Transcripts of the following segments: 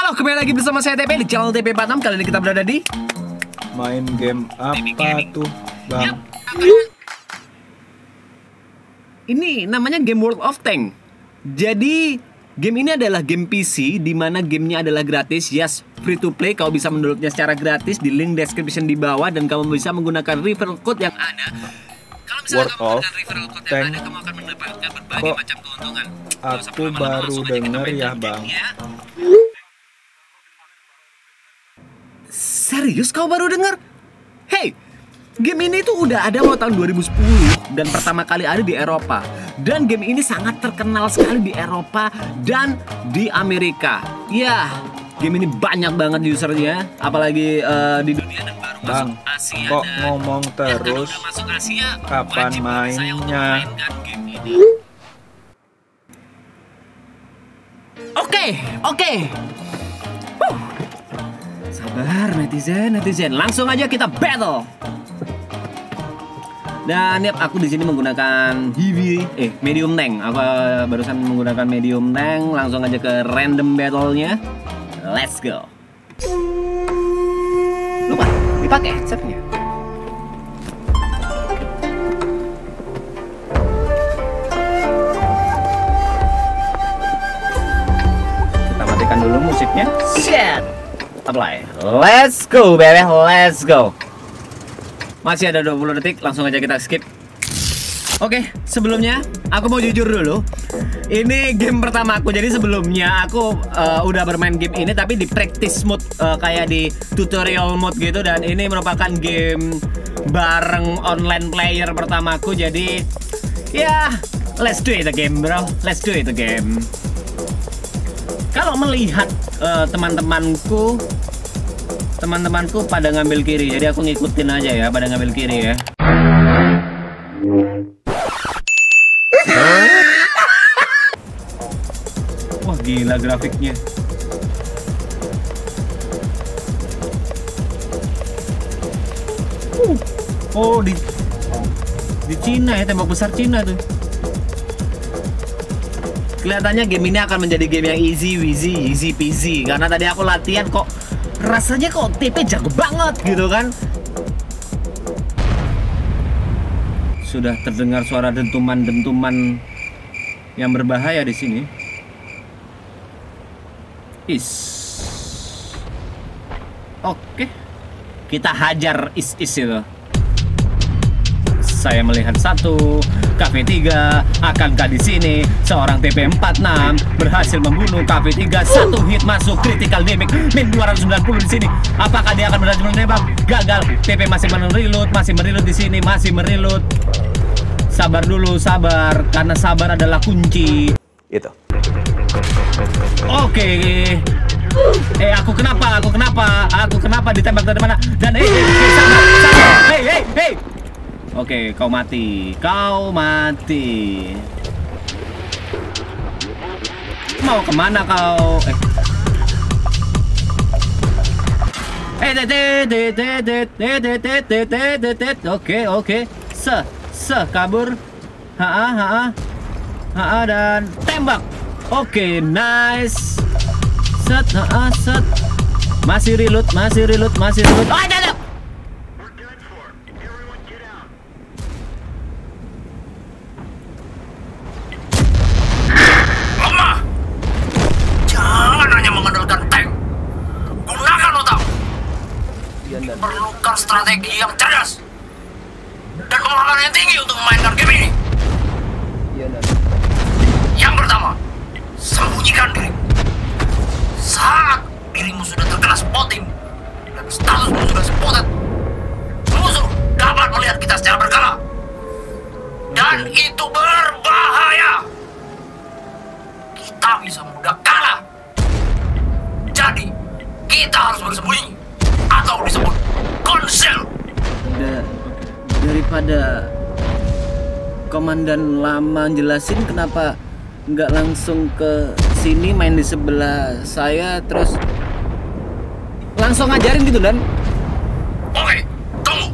Halo, kembali lagi bersama saya TP di channel TP46. Kali ini kita berada di main game apa tuh, Bang? Ini namanya game World of Tank. Jadi game ini adalah game PC di mana gamenya adalah gratis, yes, free to play. Kau bisa mendownloadnya secara gratis di link description di bawah dan kamu bisa menggunakan referral code yang ada. Kalau misalnya World kamu of menggunakan referral code yang Tank. ada, kamu akan mendapatkan berbagai macam keuntungan. Aku baru denger ya, Bang. Serius kau baru dengar? Hey, game ini tuh udah ada mulai tahun 2010 dan pertama kali ada di Eropa. Dan game ini sangat terkenal sekali di Eropa dan di Amerika. Ya, game ini banyak banget usernya, apalagi di dunia dan baru Bang, masuk Asia. kok dan ngomong ya, kalau terus? udah masuk Asia, Kapan wajib bagi saya untuk mainnya? memainkan game ini. Oke. Sabar netizen, langsung aja kita battle. Dan yap, aku di sini menggunakan medium tank. Aku barusan menggunakan medium tank. Langsung aja ke random battle-nya. Let's go. Lupa dipakai headset-nya. Kita matikan dulu musiknya. Shit. Apply. Let's go, baby. Let's go. Masih ada 20 detik, langsung aja kita skip. Oke, sebelumnya aku mau jujur dulu. Ini game pertama aku. Jadi sebelumnya aku udah bermain game ini tapi di practice mode, kayak di tutorial mode gitu. Dan ini merupakan game bareng online player pertamaku. Jadi ya, let's do it again, bro. Let's do it again. Kalau melihat teman-temanku pada ngambil kiri, jadi aku ngikutin aja ya, pada ngambil kiri ya. Wah, gila grafiknya. Oh, di Cina ya, tembok besar Cina tuh. Kelihatannya game ini akan menjadi game yang easy peasy. Karena tadi aku latihan kok rasanya kok TP jago banget gitu kan. Sudah terdengar suara dentuman yang berbahaya di sini. Oke. Kita hajar is itu. Saya melihat satu KV3, akankah di sini seorang TP46 berhasil membunuh KV3, satu hit masuk critical damage min 290 di sini. Apakah dia akan berhasil menembak? Gagal. TP masih mereload di sini, masih mereload. Sabar dulu, sabar, karena sabar adalah kunci. Itu. Oke. Aku kenapa ditembak dari mana? Dan sabar. Hey. Oke, kau mati. Mau kemana kau? Oke. Kabur. Dan tembak. Oke, nice. Set. Masih reload. Oh, ada. Perlukan strategi yang cerdas dan pengalaman yang tinggi untuk memainkan game ini. Yang pertama, sembunyikan diri. Saat dirimu sudah terkena spotting dan statusmu sudah spotted, musuh dapat melihat kita secara berkala. Dan itu berbahaya. Kita bisa mudah kalah. Jadi, kita harus bersembunyi atau disebut konsil. Daripada komandan lama jelasin, kenapa nggak langsung ke sini main di sebelah saya terus langsung ngajarin gitu Dan? Oke, tunggu.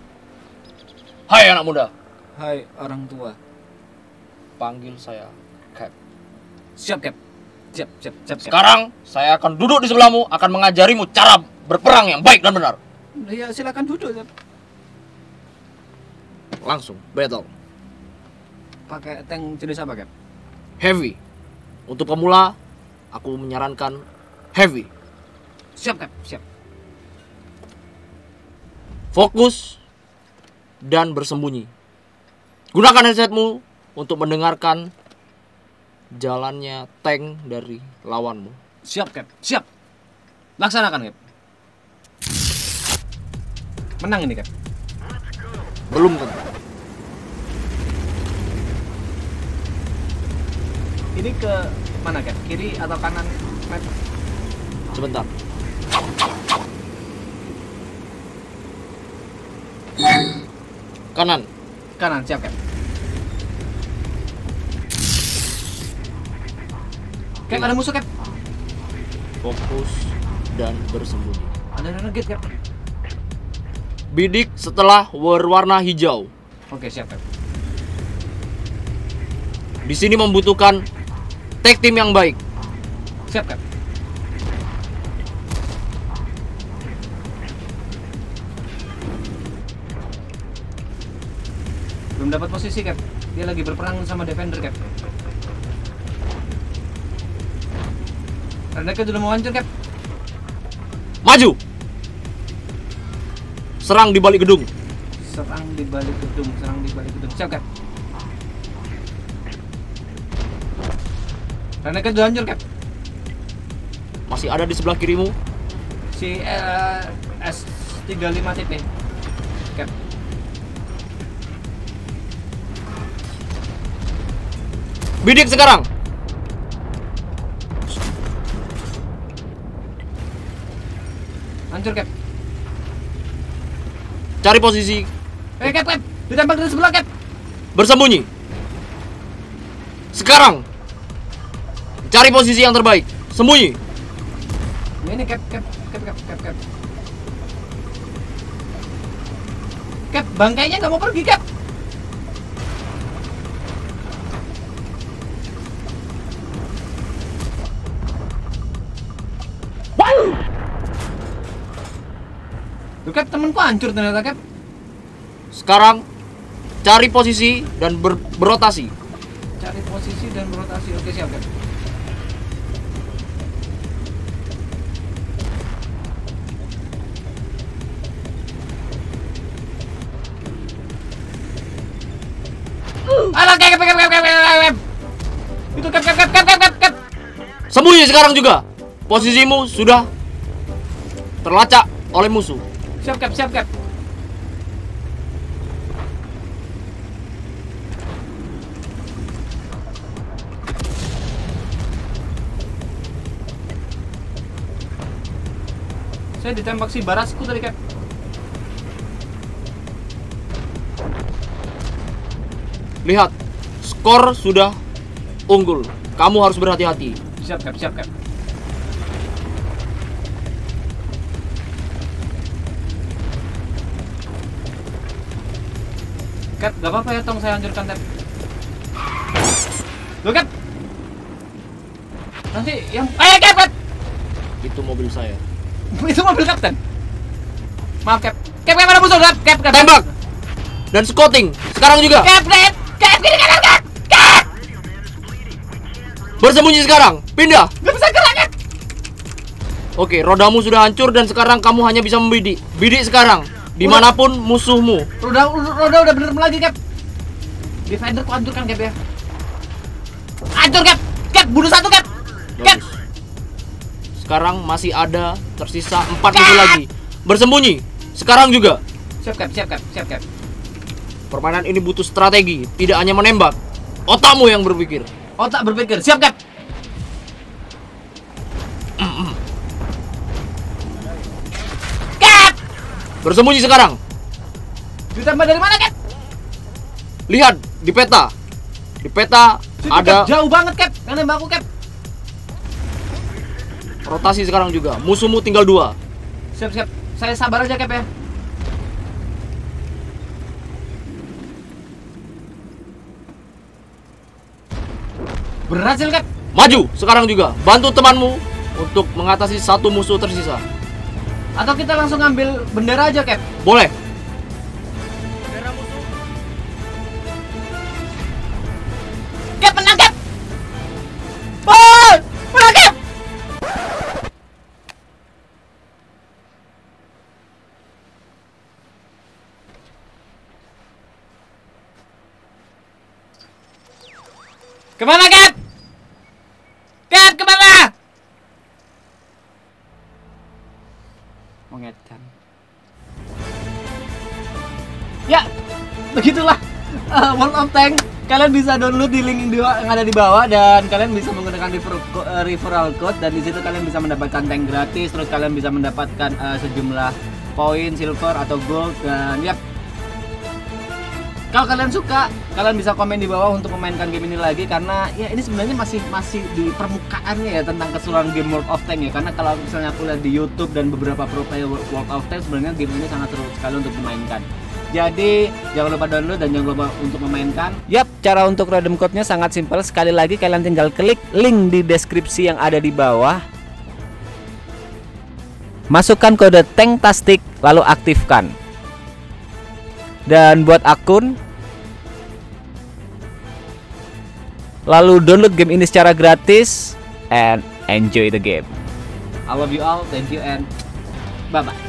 Hai anak muda, Hai orang tua. panggil saya Cap. Siap, Cap. Siap, siap, siap, siap. Sekarang saya akan duduk di sebelahmu, akan mengajarimu cara berperang yang baik dan benar. Ya, silakan duduk, Cap. Langsung battle. Pakai tank jenis apa, Cap? Heavy. Untuk pemula, aku menyarankan heavy. Siap, Cap. Siap. Fokus dan bersembunyi. Gunakan headsetmu untuk mendengarkan jalannya tank dari lawanmu. Siap, Cap. Siap. Laksanakan, Cap. Menang ini, Cap. Belum tentu. Ini ke mana, Cap? Kiri atau kanan map? Sebentar. Kanan. Kanan, siap, Cap. Cap, ada musuh, Cap. Fokus dan bersembunyi. Ada renegade, Cap. Bidik setelah berwarna hijau. Oke, siap, Cap. Di sini membutuhkan tag team yang baik. Siap, Cap. Belum dapat posisi, Cap. Dia lagi berperang sama defender, Cap. Renegade sudah mau hancur, Cap. Maju. Serang di balik gedung. Serang di balik gedung, serang di balik gedung. Siap, Cap. Renegade sudah hancur, Cap. Masih ada di sebelah kirimu. Si S35 TP. Cap. Bidik sekarang. Hancur, Cap. Cari posisi. Cap, Cap. Ditembak dari sebelah, Cap. Bersembunyi. Sekarang. Cari posisi yang terbaik. Sembunyi. Ini, Cap. Cap, bangkainya nggak mau pergi, Cap. Tuh, Cap, temenku hancur ternyata, Cap. Sekarang cari posisi dan berotasi. Cari posisi dan berotasi. Oke, siap, Cap. Alah, Cap. Itu Cap. Sembunyi sekarang juga. Posisimu sudah terlacak oleh musuh. Siap, Cap. Saya ditembak si Barasku tadi, Cap. Lihat, skor sudah unggul. Kamu harus berhati-hati. Siap, Cap. Cap, gak apa-apa ya, tong saya hancurkan, Cap. Loh, Cap. Nanti yang... Cap. Itu mobil saya. Itu mobil Kapten. Maaf, Cap. Cap, ada musuh, Cap. Tembak. Dan scouting. Sekarang juga. Cap, kiri kanan, Cap. Bersembunyi sekarang. Pindah. Gak bisa gerak, Cap. Oke, rodamu sudah hancur dan sekarang kamu hanya bisa membidik. Bidik sekarang. Dimanapun musuhmu. Roda udah bener lagi, Cap. Defender ku hancurkan, Cap, ya. Hancur, Cap. Bunuh satu, Cap. Cap. Bagus. Sekarang masih ada tersisa 4 musuh lagi. Bersembunyi. Sekarang juga. Siap, Cap. Permainan ini butuh strategi, tidak hanya menembak. Otakmu yang berpikir. Otak berpikir. Siap, Cap. Cap. Bersembunyi sekarang. Ditambah dari mana, Cap? Lihat di peta. Di peta Situ, ada Cap. Jauh banget, Cap. Yang nembak aku, Cap. rotasi sekarang juga. Musuhmu tinggal 2. Siap. Saya sabar aja, Cap, ya. Berhasil, Cap. Maju sekarang juga. Bantu temanmu untuk mengatasi satu musuh tersisa. Atau kita langsung ambil bendera aja, Cap. Boleh. Cap, menang, Cap. Oh, menang, Cap. Kemana, Cap? Cap, kemana? Mengedan. Ya, begitulah World of Tank. Kalian bisa download di link yang ada di bawah dan kalian bisa menggunakan referral code dan di situ kalian bisa mendapatkan tank gratis, terus kalian bisa mendapatkan sejumlah poin silver atau gold dan ya. Kalau kalian suka, kalian bisa komen di bawah untuk memainkan game ini lagi karena ya ini sebenarnya masih di permukaannya ya tentang keseluruhan game World of Tank ya. Karena kalau misalnya aku lihat di YouTube dan beberapa pro player World of Tank sebenarnya game ini sangat seru sekali untuk dimainkan. Jadi jangan lupa download dan jangan lupa untuk memainkan. Yap, cara untuk redeem code-nya sangat simpel. Sekali lagi kalian tinggal klik link di deskripsi yang ada di bawah. Masukkan kode Tanktastic lalu aktifkan. Dan buat akun, lalu download game ini secara gratis and enjoy the game. I love you all, thank you and bye bye.